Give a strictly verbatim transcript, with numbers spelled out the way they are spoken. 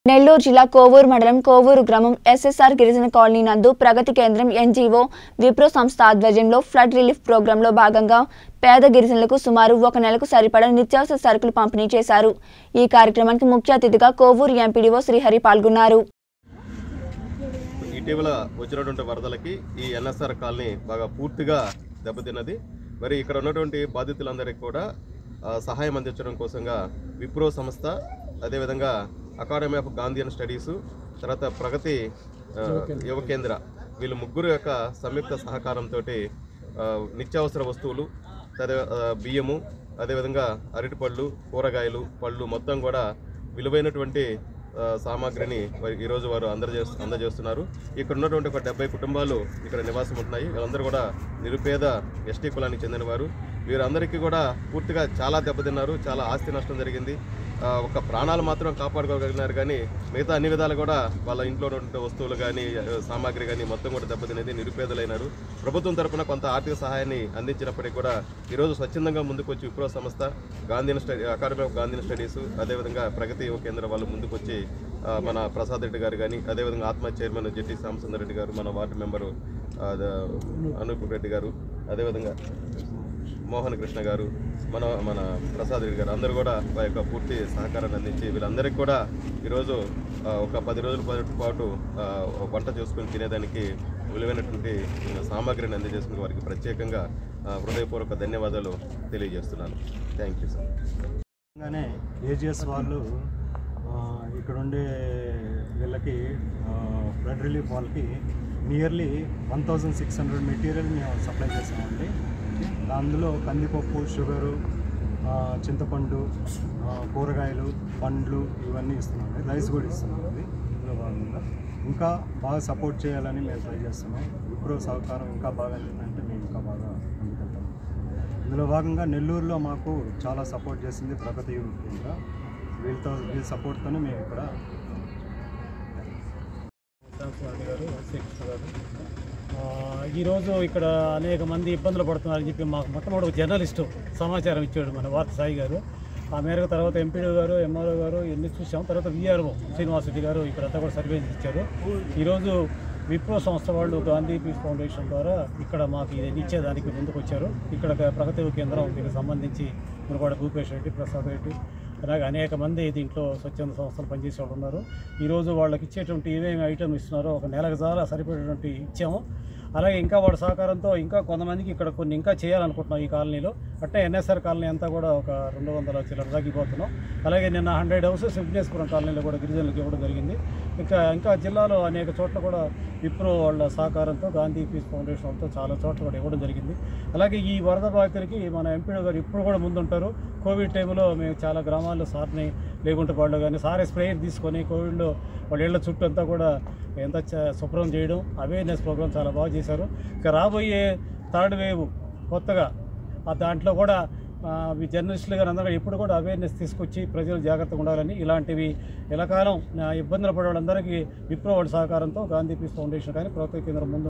నెల్లూరు జిల్లా కోవూరు మండలం కోవూరు గ్రామం ఎస్ఎస్ఆర్ గిరిజన కాలనీ నందు ప్రగతి కేంద్రం ఎన్జీఓ విప్రో సంస్థ ఆధ్వర్యంలో ఫ్లడ్ రిలీఫ్ ప్రోగ్రాంలో భాగంగా పేద గిరిజనులకు సుమారు ఒక నెలకు సరిపడా నిత్యావసర సరుకులు పంపిణీ చేశారు। ఈ కార్యక్రమానికి ముఖ్య అతిథిగా కోవూరు ఎంపీడీఓ శ్రీహరి పాల్గొన్నారు। ఇటీవల వచ్చినటువంటి వరదలకి ఈ ఎన్ఎస్ఆర్ కాలనీ బాగా పూర్తిగా దెబ్బతిన్నది। మరి ఇక్కడ ఉన్నటువంటి బాధితులందరికీ కూడా సహాయం అందించడం కోసంగా విప్రో సంస్థ అదే విధంగా అకాడమీ ఆఫ్ గాంధీయన్ స్టడీస్ తర్వాత ప్రగతి యువ కేంద్ర వీళ్ళు ముగ్గురు యొక్క సంయుక్త సహకారంతో నిత్యావసర వస్తువులు బియ్యము అదేవిధంగా అరటిపళ్ళు కూరగాయలు పళ్ళు మొత్తం కూడా విలువైనటువంటి సామాగ్రిని ఈరోజు వారు అందజే అందజేస్తున్నారు। ఇక్కడ ఉన్నటువంటి ఒక డెబ్బై కుటుంబాలు ఇక్కడ నివాసం ఉంటున్నాయి। వీళ్ళందరూ కూడా నిరుపేద ఎస్టీ కులానికి చెందినవారు। వీరందరికీ కూడా పూర్తిగా చాలా దెబ్బతిన్నారు, చాలా ఆస్తి నష్టం జరిగింది। ఒక ప్రాణాలు మాత్రం కాపాడుకోగలిగినారు, కానీ మిగతా అన్ని విధాలు కూడా వాళ్ళ ఇంట్లో ఉన్నటువంటి వస్తువులు కానీ సామాగ్రి కానీ మొత్తం కూడా దెబ్బతినేది, నిరుపేదలైనారు। ప్రభుత్వం తరఫున కొంత ఆర్థిక సహాయాన్ని అందించినప్పటికీ కూడా ఈరోజు స్వచ్ఛందంగా ముందుకు వచ్చి విప్రో సంస్థ Gandhian study academy of Gandhian studies అదేవిధంగా ప్రగతి యువ కేంద్రం వాళ్ళు ముందుకు వచ్చి మన ప్రసాద్ రెడ్డి గారు కానీ అదేవిధంగా ఆత్మ చైర్మన్ జెట్టి శ్యామసుందర్ రెడ్డి గారు, మన వార్డు మెంబరు అనూప్ రెడ్డి గారు, అదేవిధంగా మోహన్ కృష్ణ గారు, మన మన ప్రసాద్ రెడ్డి గారు అందరూ కూడా వారి యొక్క పూర్తి సహకారాన్ని అందించి వీళ్ళందరికీ కూడా ఈరోజు ఒక పది రోజుల పాటు వంట చేసుకుని తినేదానికి విలువైనటువంటి సామాగ్రిని అందజేసుకుని వారికి ప్రత్యేకంగా హృదయపూర్వక ధన్యవాదాలు తెలియజేస్తున్నాను। Thank you sir. అలానే ఏజీఎస్ వాళ్ళు ఇక్కడ ఉండే వీళ్ళకి బ్లడ్ రిలీఫ్ వాళ్ళకి nearly one thousand six hundred material మేము సప్లై చేసామండి। అందులో కందిపప్పు, షుగరు, చింతపండు, కూరగాయలు, పండ్లు ఇవన్నీ ఇస్తున్నామండి, రైస్ కూడా ఇస్తున్నామండి। ఇందులో భాగంగా ఇంకా బాగా సపోర్ట్ చేయాలని మేము ట్రై చేస్తున్నాం। విప్రో సహకారం ఇంకా బాగా అంటే మేము ఇంకా బాగా ముందుకెళ్తాం। ఇందులో భాగంగా నెల్లూరులో మాకు చాలా సపోర్ట్ చేసింది ప్రగతి యువ కేంద్ర, వీళ్ళతో వీళ్ళ సపోర్ట్తోనే మేము ఇక్కడ గారు గారు ఈరోజు ఇక్కడ అనేక మంది ఇబ్బందులు పడుతున్నారని చెప్పి మాకు మొట్టమొదటి జర్నలిస్టు సమాచారం ఇచ్చాడు మన వార్త సాయి గారు। ఆ మేరకు తర్వాత ఎంపీడీ గారు, ఎంఆర్ఓ గారు ఇవన్నీ చూసాం। తర్వాత విఆర్ఓ శ్రీనివాసరెడ్డి గారు ఇక్కడంతా కూడా సర్వేస్ ఇచ్చారు। ఈరోజు విప్రో సంస్థ వాళ్ళు గాంధీ పీస్ ఫౌండేషన్ ద్వారా ఇక్కడ మాకు ఇది ఇచ్చేదానికి ముందుకు వచ్చారు। ఇక్కడ ప్రగతి కేంద్రం దీనికి సంబంధించి మునపాడ భూపేష్ రెడ్డి, ప్రసాద్ రెడ్డి అలాగే అనేక మంది దీంట్లో స్వచ్ఛంద సంస్థలు పనిచేసే వాళ్ళు ఉన్నారు। ఈరోజు వాళ్ళకి ఇచ్చేటువంటి ఏమేమి ఐటమ్ ఇస్తున్నారో ఒక నెలకు చాలా సరిపడేటువంటి ఇచ్చాము। అలాగే ఇంకా వాళ్ళ సహకారంతో ఇంకా కొంతమందికి ఇక్కడ కొన్ని ఇంకా చేయాలనుకుంటున్నాం ఈ కాలనీలో। అట్టే ఎన్ఎస్ఆర్ కాలనీ అంతా కూడా ఒక రెండు వందల చిల్లర తగ్గిపోతున్నాం। అలాగే నిన్న హండ్రెడ్ హౌసెస్ విఘ్నేశ్వరం కాలనీలో కూడా గిరిజనులకు ఇవ్వడం జరిగింది। ఇంకా ఇంకా జిల్లాలో అనేక చోట్ల కూడా విప్రో వాళ్ళ సహకారంతో గాంధీ పీస్ ఫౌండేషన్ వాళ్ళతో చాలా చోట్ల కూడా ఇవ్వడం జరిగింది। అలాగే ఈ వరద బాధితులకి మన ఎంపీడీ గారు ఇప్పుడు కూడా ముందుంటారు। కోవిడ్ టైంలో మేము చాలా గ్రామాల్లో సార్ని లేకుంటే వాళ్ళు కానీ సారే స్ప్రేయర్ తీసుకొని కోవిడ్లో వాళ్ళ ఇళ్ల చుట్టూ అంతా కూడా ఎంత శుభ్రం చేయడం, అవేర్నెస్ ప్రోగ్రామ్ చాలా బాగా చేశారు। ఇక రాబోయే థర్డ్ వేవ్ కొత్తగా దాంట్లో కూడా జర్నలిస్టులు గారు అందరూ ఎప్పుడు కూడా అవేర్నెస్ తీసుకొచ్చి ప్రజలు జాగ్రత్తగా ఉండాలని, ఇలాంటివి ఎలకాలం ఇబ్బందులు పడే వాళ్ళందరికీ విప్రో వాళ్ళ సహకారంతో గాంధీ పీస్ ఫౌండేషన్ కానీ ప్రగతి కేంద్రం ముందు